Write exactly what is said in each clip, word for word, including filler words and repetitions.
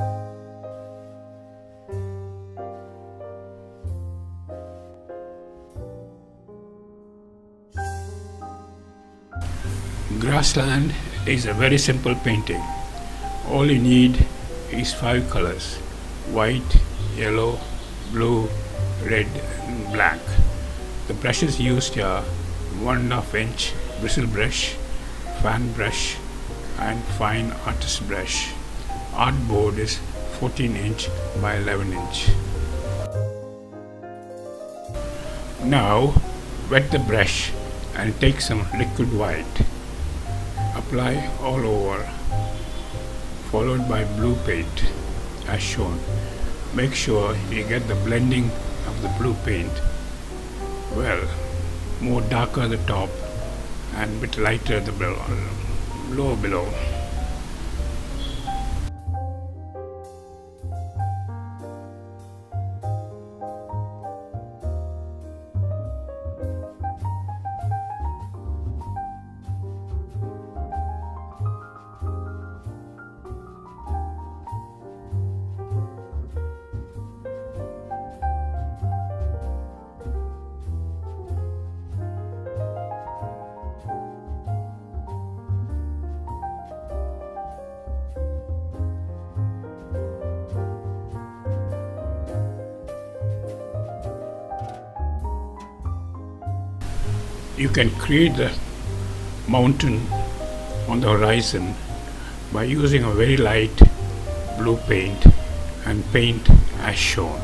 Grassland is a very simple painting. All you need is five colors: white, yellow, blue, red and black. The brushes used are one and a half inch bristle brush, fan brush and fine artist brush. Artboard is fourteen inch by eleven inch. Now wet the brush and take some liquid white. Apply all over, followed by blue paint as shown. Make sure you get the blending of the blue paint well, more darker at the top and bit lighter at the below, lower below. You can create the mountain on the horizon by using a very light blue paint and paint as shown.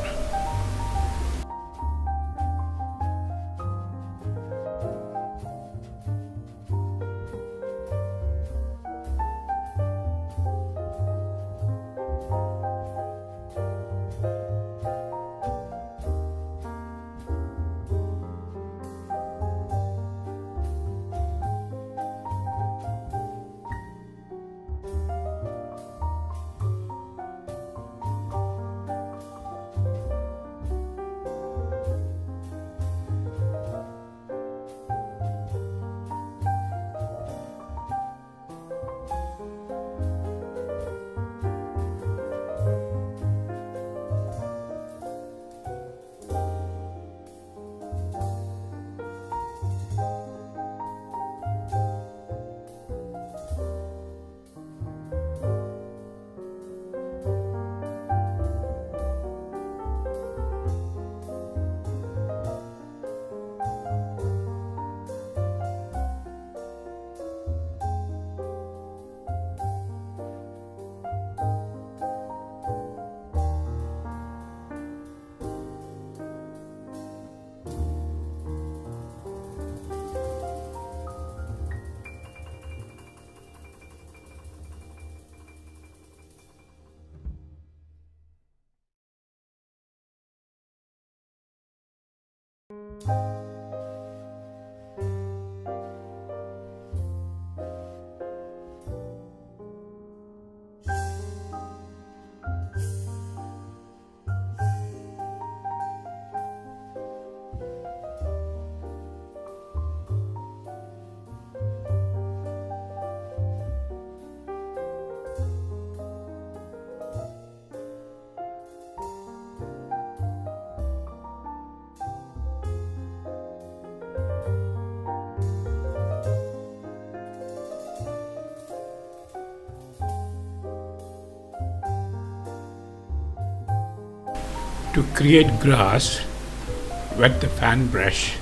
To create grass, wet the fan brush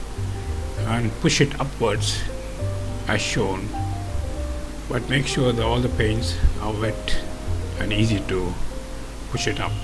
and push it upwards as shown, but make sure that all the paints are wet and easy to push it up.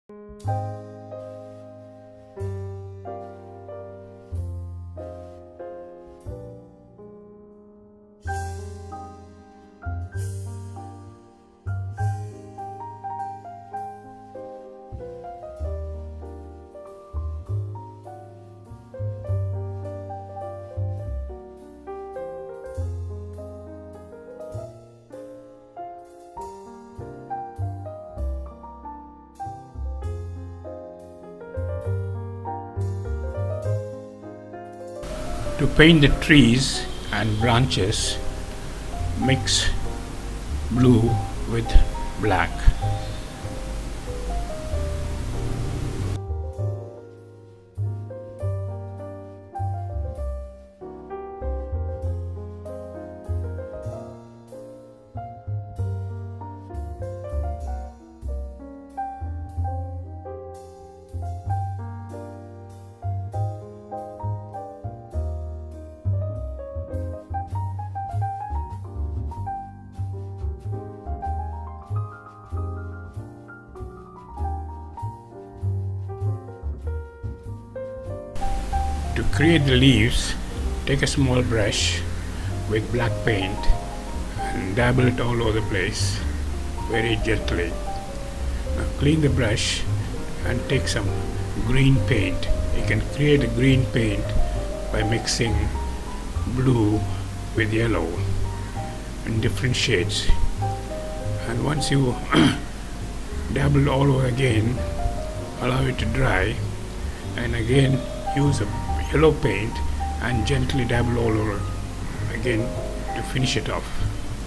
To paint the trees and branches, mix blue with black. To create the leaves, take a small brush with black paint and dabble it all over the place very gently. Now clean the brush and take some green paint. You can create a green paint by mixing blue with yellow in different shades. And once you dabble all over again, allow it to dry, and again use a yellow paint and gently dabble all over again to finish it off.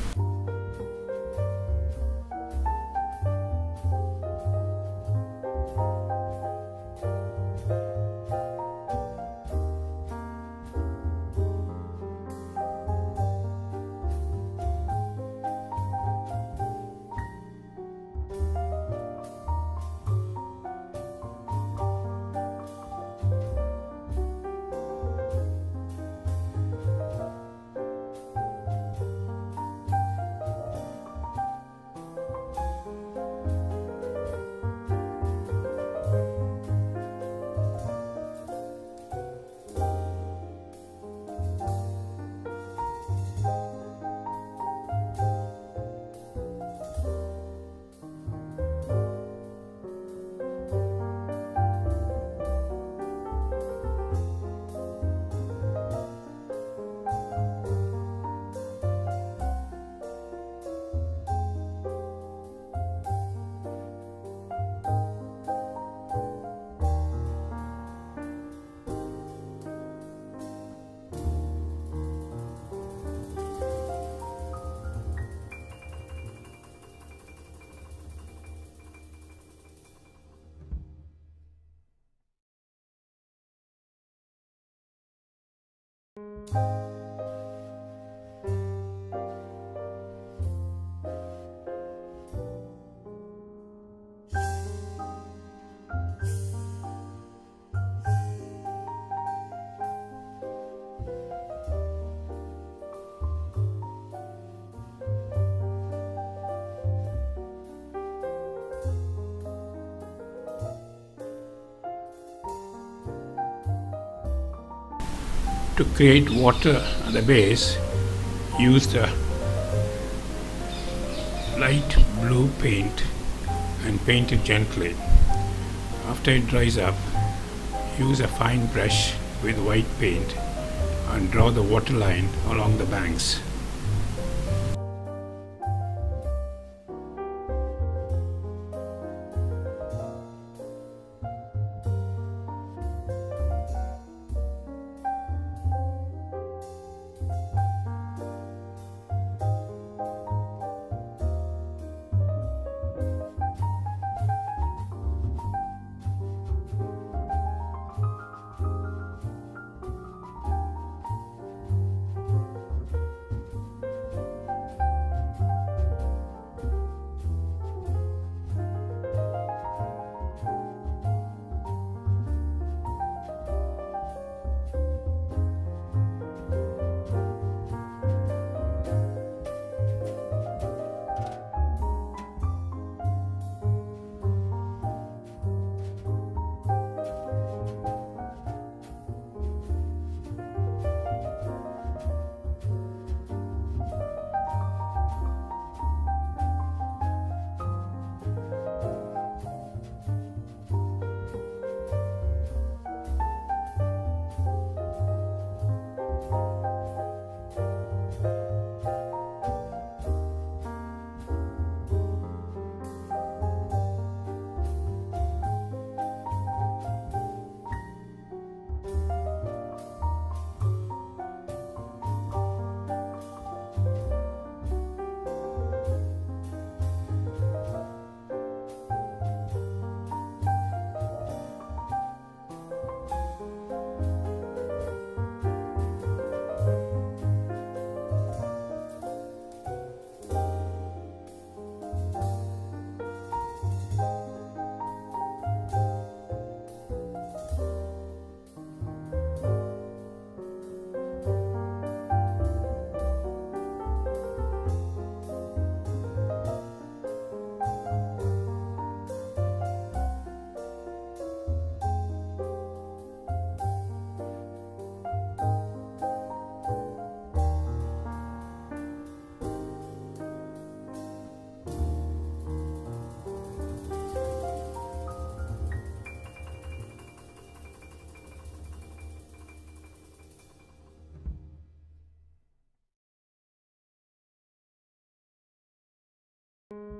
To create water at the base, use the light blue paint and paint it gently. After it dries up, use a fine brush with white paint and draw the water line along the banks.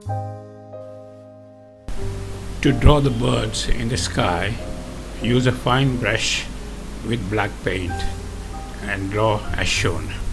To draw the birds in the sky, use a fine brush with black paint and draw as shown.